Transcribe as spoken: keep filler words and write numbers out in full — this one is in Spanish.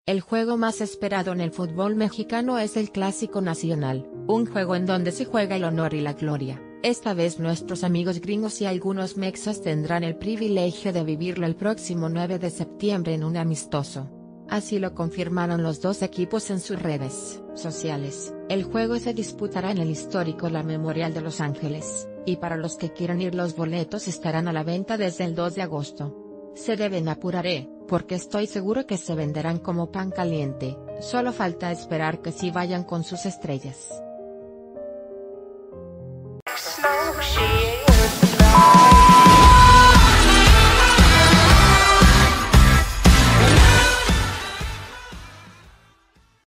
El juego más esperado en el fútbol mexicano es el Clásico Nacional, un juego en donde se juega el honor y la gloria. Esta vez nuestros amigos gringos y algunos mexas tendrán el privilegio de vivirlo el próximo nueve de septiembre en un amistoso. Así lo confirmaron los dos equipos en sus redes sociales. El juego se disputará en el histórico La Memorial de Los Ángeles, y para los que quieran ir los boletos estarán a la venta desde el dos de agosto. Se deben apurar, ¿eh? Porque estoy seguro que se venderán como pan caliente, solo falta esperar que sí vayan con sus estrellas.